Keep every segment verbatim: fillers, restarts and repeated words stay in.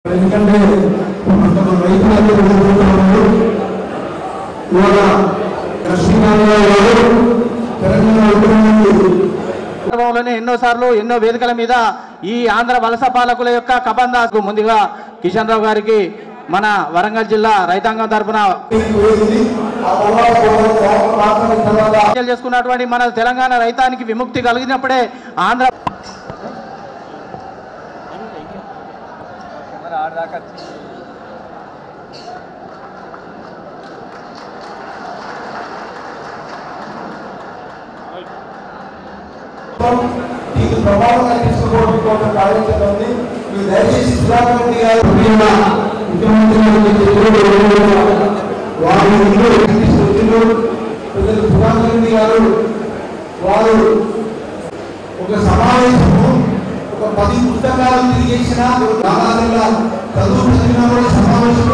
ఎందుకంటే ఎన్నోసార్లు ఎన్నో వేదికల మీద ఈ ఆంధ్ర వలస పాలకుల యొక్క కబంధాకు ముందుగా కిషన్ రావు గారికి మన వరంగల్ జిల్లా రైతాంగం తరఫున చేసుకున్నటువంటి మన తెలంగాణ రైతానికి విముక్తి కలిగినప్పుడే ఆంధ్ర దీనికి ప్రభావంగా తీసుకోవడం కోసం కార్యక్రమాన్ని మీరు దయచేసి సుధాకర్ రెడ్డి గారు ముఖ్యమంత్రి వారు సుధాకర్ రెడ్డి గారు వారు ఒక సమావేశము ఒక పది పుస్తకాలు తిరిగేసిన నాలుగు చదువు చదివినా కూడా సమావేశంలో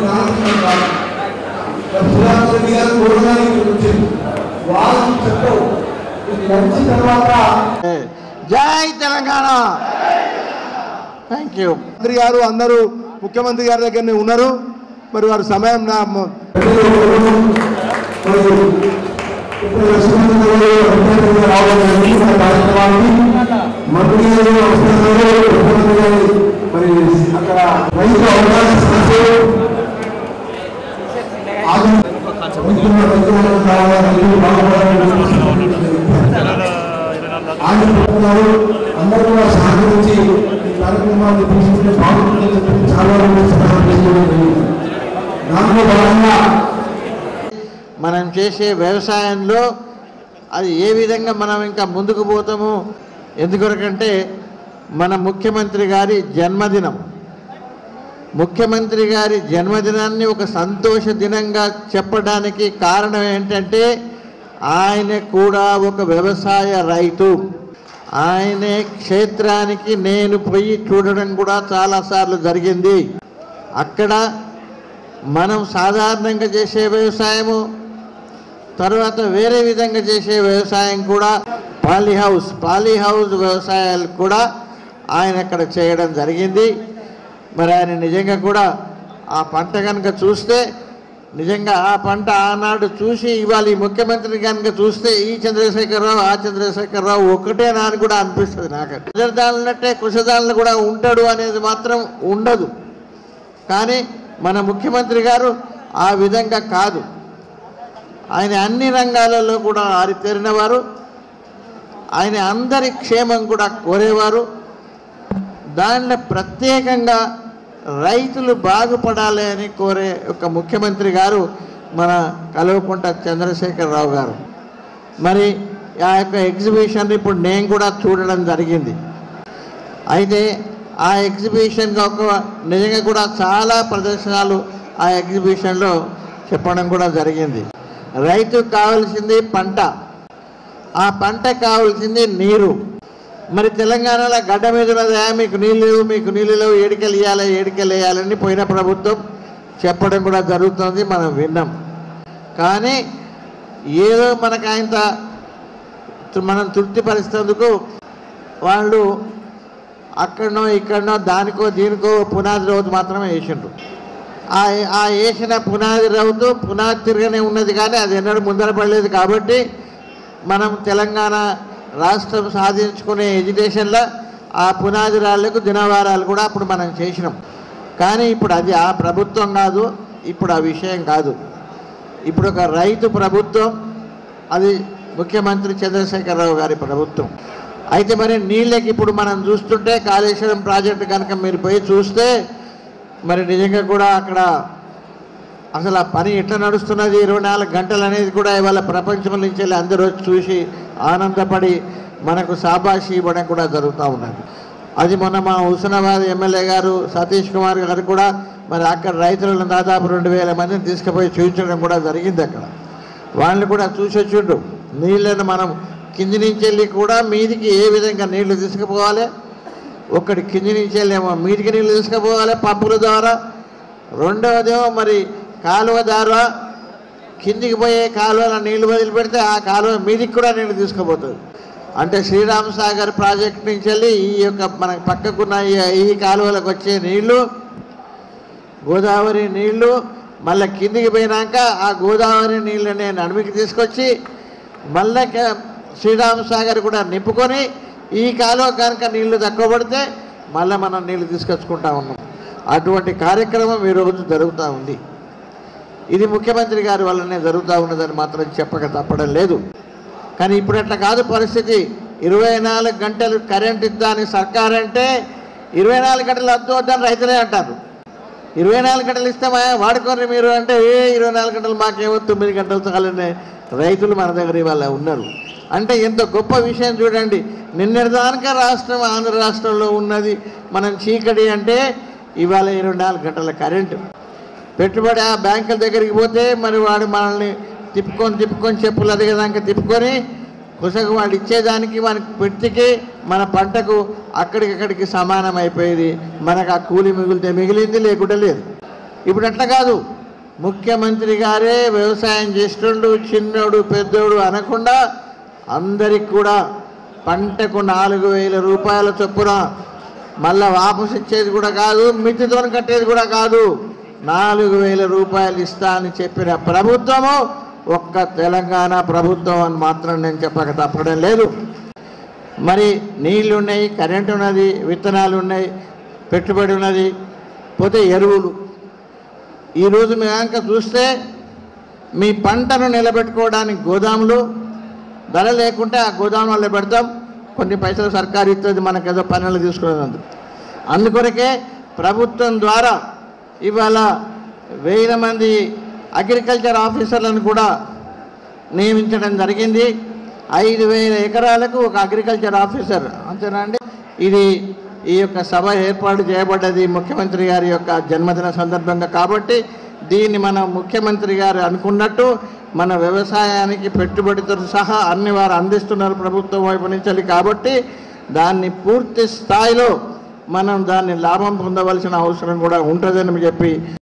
సుధాకర్ రెడ్డి గారు కోరడానికి వచ్చారు. వారు చెప్పారు తర్వాత జై తెలంగాణ. Thank you. మంత్రి గారు అందరూ ముఖ్యమంత్రి గారి దగ్గరనే ఉన్నారు. మరి వారి సమయం నా మంత్రి గారు మరి అక్కడ రైతు అవగాహన అందరూ కూడా సహకరించి ఈ కార్యక్రమాన్ని తీసుకుంటే బాగుంటుందని చెప్పి చాలా దాంట్లో భాగంగా మనం చేసే వ్యవసాయంలో అది ఏ విధంగా మనం ఇంకా ముందుకు పోతాము. ఎందుకొరకంటే మన ముఖ్యమంత్రి గారి జన్మదినం, ముఖ్యమంత్రి గారి జన్మదినాన్ని ఒక సంతోష దినంగా చెప్పడానికి కారణం ఏంటంటే ఆయన కూడా ఒక వ్యవసాయ రైతు. ఆయన క్షేత్రానికి నేను పోయి చూడడం కూడా చాలాసార్లు జరిగింది. అక్కడ మనం సాధారణంగా చేసే వ్యవసాయము, తర్వాత వేరే విధంగా చేసే వ్యవసాయం కూడా, పాలీ హౌస్ పాలీ హౌస్ వ్యవసాయాలు కూడా ఆయన అక్కడ చేయడం జరిగింది. మరి ఆయన నిజంగా కూడా ఆ పంట కనుక చూస్తే, నిజంగా ఆ పంట ఆనాడు చూసి ఇవాళ ఈ ముఖ్యమంత్రి కనుక చూస్తే ఈ చంద్రశేఖరరావు ఆ చంద్రశేఖరరావు ఒకటే నాని కూడా అనిపిస్తుంది. నాకు కుశదాలన్నట్టే కుశదాలను కూడా ఉంటాడు అనేది మాత్రం ఉండదు. కానీ మన ముఖ్యమంత్రి గారు ఆ విధంగా కాదు. ఆయన అన్ని రంగాలలో కూడా ఆరితేరినవారు. ఆయన అందరి క్షేమం కూడా కోరేవారు. దానిలో ప్రత్యేకంగా రైతులు బాగుపడాలి అని కోరే ఒక ముఖ్యమంత్రి గారు మన కల్వకుంట్ల చంద్రశేఖరరావు గారు. మరి ఆ యొక్క ఎగ్జిబిషన్ ఇప్పుడు నేను కూడా చూడడం జరిగింది. అయితే ఆ ఎగ్జిబిషన్గా ఒక నిజంగా కూడా చాలా ప్రదర్శనలు ఆ ఎగ్జిబిషన్లో చెప్పడం కూడా జరిగింది. రైతుకు కావాల్సింది పంట, ఆ పంట కావాల్సింది నీరు. మరి తెలంగాణలో గడ్డ మీద ఉన్నదా మీకు నీళ్ళు లేవు, మీకు నీళ్ళు లేవు, ఏడికెళ్ళి ఇవ్వాలి ఏడికెళ్ళి వేయాలని పోయిన ప్రభుత్వం చెప్పడం కూడా జరుగుతుంది, మనం విన్నాం. కానీ ఏదో మనకు ఆయన మనం తృప్తిపరిచేందుకు వాళ్ళు అక్కడనో ఇక్కడనో దానికో దీనికో పునాది రౌతు మాత్రమే వేసిండ్రు. ఆ ఆ వేసిన పునాది రౌతు పునాది తిరగనే ఉన్నది, కానీ అది ఎన్నడూ ముందర పడలేదు. కాబట్టి మనం తెలంగాణ రాష్ట్రం సాధించుకునే ఎడ్యుకేషన్లో ఆ పునాది రాళ్లకు దినవారాలు కూడా అప్పుడు మనం చేసినాం. కానీ ఇప్పుడు అది ఆ ప్రభుత్వం కాదు, ఇప్పుడు ఆ విషయం కాదు. ఇప్పుడు ఒక రైతు ప్రభుత్వం, అది ముఖ్యమంత్రి చంద్రశేఖరరావు గారి ప్రభుత్వం. అయితే మరి నీళ్ళకి ఇప్పుడు మనం చూస్తుంటే కాళేశ్వరం ప్రాజెక్టు కనుక మీరు పోయి చూస్తే మరి నిజంగా కూడా అక్కడ అసలు ఆ పని ఎట్లా నడుస్తున్నది, ఇరవై నాలుగు గంటలు అనేది కూడా ఇవాళ ప్రపంచం నుంచి వెళ్ళి అందరూ వచ్చి చూసి ఆనందపడి మనకు శాబాషి ఇవ్వడం కూడా జరుగుతూ ఉన్నది. అది మొన్న మా హుస్నాబాద్ ఎమ్మెల్యే గారు సతీష్ కుమార్ గారు కూడా మరి అక్కడ రైతులను దాదాపు రెండు వేల మందిని తీసుకుపోయి చూపించడం కూడా జరిగింది. అక్కడ వాళ్ళు కూడా చూసి వచ్చిండ్రు. నీళ్ళను మనం కింది నుంచి వెళ్ళి కూడా మీదికి ఏ విధంగా నీళ్లు తీసుకుపోవాలి, ఒకటి కింది నుంచి వెళ్ళేమో మీదికి నీళ్ళు తీసుకుపోవాలి పంపుల ద్వారా, రెండవదేమో మరి కాలువ ద్వారా కిందికి పోయే కాలువలో నీళ్లు వదిలిపెడితే ఆ కాలువ మీదికి కూడా నీళ్ళు తీసుకుపోతుంది. అంటే శ్రీరామ్ సాగర్ ప్రాజెక్ట్ నుంచి వెళ్ళి ఈ యొక్క మన పక్కకున్న ఈ కాలువలకు వచ్చే నీళ్లు గోదావరి నీళ్లు మళ్ళీ కిందికి పోయినాక ఆ గోదావరి నీళ్ళని నడుమికి తీసుకొచ్చి మళ్ళీ శ్రీరామ్ సాగర్ కూడా నింపుకొని ఈ కాలువ కనుక నీళ్లు తక్కువ పడితే మళ్ళీ మనం నీళ్లు తీసుకొచ్చుకుంటా ఉన్నాం. అటువంటి కార్యక్రమం ఈరోజు జరుగుతూ ఉంది. ఇది ముఖ్యమంత్రి గారి వల్లనే జరుగుతూ ఉన్నదని మాత్రం చెప్పక తప్పడం లేదు. కానీ ఇప్పుడు అట్లా కాదు పరిస్థితి. ఇరవై నాలుగు గంటలు కరెంట్ ఇద్దాని సర్కార్ అంటే ఇరవై నాలుగు గంటలు వద్దు వద్దని రైతులే అంటారు. ఇరవై నాలుగు గంటలు ఇస్తామా వాడుకోండి మీరు అంటే ఏ ఇరవై నాలుగు గంటలు మాకేమో తొమ్మిది గంటలు చాలనే రైతులు మన దగ్గర ఇవాళ ఉన్నారు. అంటే ఎంత గొప్ప విషయం చూడండి. నిన్నటిదానిక రాష్ట్రం ఆంధ్ర రాష్ట్రంలో ఉన్నది మనం చీకటి అంటే ఇవాళ ఇరవై నాలుగు గంటల కరెంటు. పెట్టుబడి ఆ బ్యాంకుల దగ్గరికి పోతే మరి వాడు మనల్ని తిప్పుకొని తిప్పుకొని చెప్పులు అదిగేదాకా తిప్పుకొని కుసకు వాడు ఇచ్చేదానికి మనకి పెట్టికి మన పంటకు అక్కడికక్కడికి సమానం అయిపోయేది. మనకు ఆ కూలి మిగిలితే మిగిలింది, లేకుండా లేదు. ఇప్పుడు అట్లా కాదు. ముఖ్యమంత్రి గారే వ్యవసాయం చేస్తుండు, చిన్నోడు పెద్దోడు అనకుండా అందరికి కూడా పంటకు నాలుగు వేల రూపాయల చొప్పున మళ్ళా వాపసు ఇచ్చేది కూడా కాదు, మితితో కట్టేది కూడా కాదు, నాలుగు వేల రూపాయలు ఇస్తా అని చెప్పిన ప్రభుత్వము ఒక్క తెలంగాణ ప్రభుత్వం అని మాత్రం నేను చెప్పక తప్పడం లేదు. మరి నీళ్ళు ఉన్నాయి, కరెంటు ఉన్నది, విత్తనాలు ఉన్నాయి, పెట్టుబడి ఉన్నది, పోతే ఎరువులు. ఈరోజు మీ కనుక చూస్తే మీ పంటను నిలబెట్టుకోవడానికి గోదాములు ధర లేకుంటే ఆ గోదాములలో పెడతాం, కొన్ని పైసలు సర్కారు ఇస్తుంది మనకు ఏదో పనులు తీసుకునేందుకు. అందుకొరకే ప్రభుత్వం ద్వారా ఇవాళ వేల మంది అగ్రికల్చర్ ఆఫీసర్లను కూడా నియమించడం జరిగింది. ఐదు వేల ఎకరాలకు ఒక అగ్రికల్చర్ ఆఫీసర్, అంతేనా అండి? ఇది ఈ యొక్క సభ ఏర్పాటు చేయబడ్డది ముఖ్యమంత్రి గారి యొక్క జన్మదిన సందర్భంగా. కాబట్టి దీన్ని మన ముఖ్యమంత్రి గారు అనుకున్నట్టు మన వ్యవసాయానికి పెట్టుబడితో సహా అన్ని వారు అందిస్తున్నారు ప్రభుత్వం వైపు నుంచి. కాబట్టి దాన్ని పూర్తి స్థాయిలో మనం దాన్ని లాభం పొందవలసిన అవసరం కూడా ఉంటుందని చెప్పి